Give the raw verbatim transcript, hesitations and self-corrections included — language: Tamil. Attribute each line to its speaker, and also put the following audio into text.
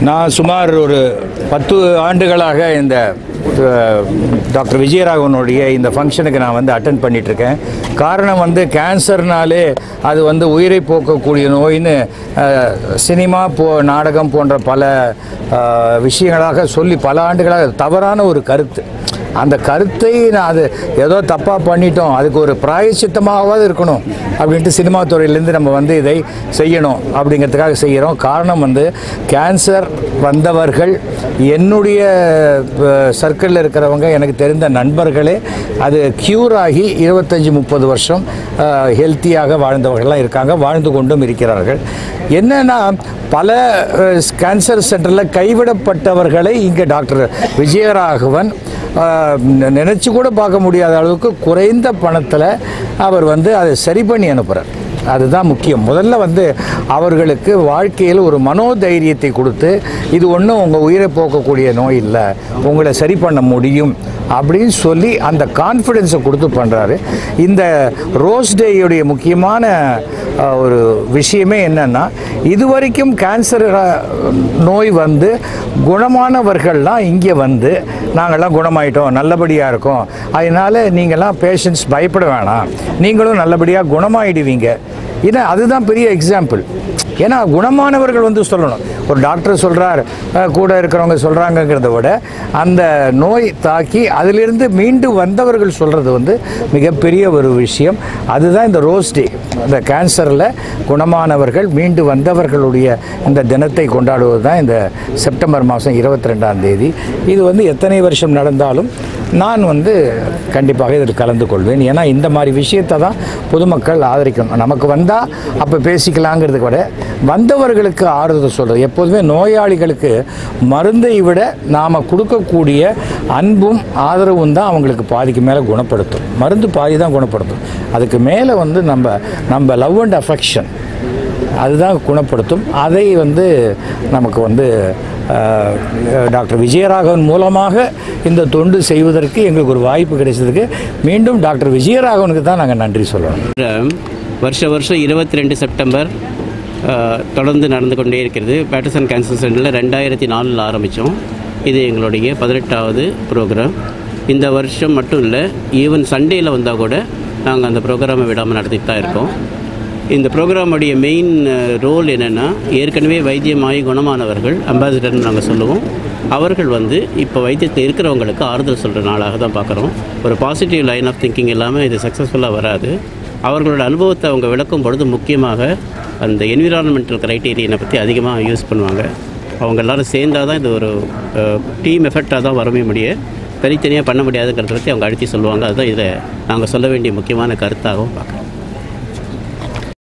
Speaker 1: நான் சுமார் ஒரு பத்து ஆண்டுகளாக இந்த டாக்டர் விஜயராகவனுடைய இந்த ஃபங்க்ஷனுக்கு நான் வந்து அட்டென்ட் பண்ணிகிட்ருக்கேன். காரணம் வந்து கேன்சர்னாலே அது வந்து உயிரை போக்கக்கூடிய நோயின்னு சினிமா போ நாடகம் போன்ற பல விஷயங்களாக சொல்லி பல ஆண்டுகளாக தவறான ஒரு கருத்து. அந்த கருத்தை நான் அது ஏதோ தப்பாக பண்ணிட்டோம், அதுக்கு ஒரு பிராயச்சித்தமாகவாது இருக்கணும் அப்படின்ட்டு சினிமா துறையிலேருந்து நம்ம வந்து இதை செய்யணும் அப்படிங்கிறதுக்காக செய்கிறோம். காரணம் வந்து கேன்சர் வந்தவர்கள் என்னுடைய சர்க்கிளில் இருக்கிறவங்க எனக்கு தெரிந்த நண்பர்களே அது க்யூர் ஆகி இருபத்தஞ்சி முப்பது வருஷம் ஹெல்த்தியாக வாழ்ந்தவர்கள்லாம் இருக்காங்க, வாழ்ந்து கொண்டும் இருக்கிறார்கள். என்னென்னா பல கேன்சர் சென்டரில் கைவிடப்பட்டவர்களை இங்கே டாக்டர் விஜயராகவன் நினச்சி கூட பார்க்க முடியாத அளவுக்கு குறைந்த பணத்தில் அவர் வந்து அதை சரி பண்ணி அனுப்புகிறார். அதுதான் முக்கியம். முதல்ல வந்து அவர்களுக்கு வாழ்க்கையில் ஒரு மனோதைரியத்தை கொடுத்து இது ஒன்றும் உங்கள் உயிரை போக்கக்கூடிய நோய் இல்லை, உங்களை சரி பண்ண முடியும் அப்படின்னு சொல்லி அந்த கான்ஃபிடென்ஸை கொடுத்து பண்ணுறாரு. இந்த ரோஸ் டேயுடைய முக்கியமான ஒரு விஷயமே என்னென்னா, இதுவரைக்கும் கேன்சர் நோய் வந்து குணமானவர்கள்லாம் இங்கே வந்து நாங்கள்லாம் குணமாயிட்டோம், நல்லபடியாக இருக்கோம், அதனால் நீங்கள்லாம் பேஷண்ட்ஸ் பயப்பட வேணாம், நீங்களும் நல்லபடியாக குணமாயிடுவீங்க. ஏன்னா அதுதான் பெரிய எக்ஸாம்பிள். ஏன்னா குணமானவர்கள் வந்து சொல்லணும். ஒரு டாக்டர் சொல்கிறார், கூட இருக்கிறவங்க சொல்கிறாங்கங்கிறத விட அந்த நோய் தாக்கி அதிலிருந்து மீண்டு வந்தவர்கள் சொல்கிறது வந்து மிகப்பெரிய ஒரு விஷயம். அதுதான் இந்த ரோஸ் டே. இந்த கேன்சரில் குணமானவர்கள் மீண்டு வந்தவர்களுடைய இந்த தினத்தை கொண்டாடுவது தான் இந்த செப்டம்பர் மாதம் இருபத்தி ரெண்டாம் தேதி. இது வந்து எத்தனை வருஷம் நடந்தாலும் நான் வந்து கண்டிப்பாக இதில் கலந்து கொள்வேன். ஏன்னா இந்த மாதிரி விஷயத்தை தான் பொதுமக்கள் ஆதரிக்கணும். நமக்கு வந்தால் அப்போ பேசிக்கலாங்கிறது கூட வந்தவர்களுக்கு ஆறுதல் சொல்கிறது. எப்போதுமே நோயாளிகளுக்கு மருந்தை விட நாம் கொடுக்கக்கூடிய அன்பும் ஆதரவும் தான் அவங்களுக்கு பாதிக்கு மேலே குணப்படுத்தும். மருந்து பாதி தான் குணப்படுத்தும், அதுக்கு மேலே வந்து நம்ம நம்ம லவ் அண்ட் அஃபெக்ஷன் அதுதான் குணப்படுத்தும். அதை வந்து நமக்கு வந்து டாக்டர் விஜயராகவன் மூலமாக இந்த தொண்டு செய்வதற்கு எங்களுக்கு ஒரு வாய்ப்பு கிடைச்சதுக்கு மீண்டும் டாக்டர் விஜயராகவனுக்கு தான் நாங்கள் நன்றி சொல்லணும்.
Speaker 2: வருஷ வருஷம் இருபத்தி ரெண்டு செப்டம்பர் தொடர்ந்து நடந்து கொண்டே இருக்கிறது. பேட்டர்சன் கேன்சர் சென்டரில் ரெண்டாயிரத்தி நாலில் ஆரம்பித்தோம். இது எங்களுடைய பதினெட்டாவது ப்ரோக்ராம். இந்த வருஷம் மட்டும் இல்லை, ஈவன் சண்டேயில் வந்தால் கூட நாங்கள் அந்த ப்ரோக்ராமை விடாமல் நடத்திட்டு தான் இருக்கோம். இந்த ப்ரோக்ராமுடைய மெயின் ரோல் என்னென்னா, ஏற்கனவே வைத்தியமாகி குணமானவர்கள் அம்பாசிடர்னு நாங்கள் சொல்லுவோம். அவர்கள் வந்து இப்போ வைத்தியத்தில் இருக்கிறவங்களுக்கு ஆறுதல் சொல்கிற நாளாக தான் பார்க்குறோம். ஒரு பாசிட்டிவ் லைன் ஆஃப் திங்கிங் இல்லாமல் இது சக்ஸஸ்ஃபுல்லாக வராது. அவர்களோட அனுபவத்தை அவங்க விளக்கும் பொழுது முக்கியமாக அந்த என்விரான்மெண்டல் க்ரைட்டீரியனை பற்றி அதிகமாக யூஸ் பண்ணுவாங்க. அவங்க எல்லோரும் சேர்ந்தால் தான் இது ஒரு டீம் எஃபெக்டாக தான் வரவே முடியும், தனித்தனியாக பண்ண முடியாதுங்கிறத பற்றி அவங்க அழுத்தி சொல்லுவாங்க. அதுதான் இதை நாங்கள் சொல்ல வேண்டிய முக்கியமான கருத்தாகவும் பார்க்குறோம்.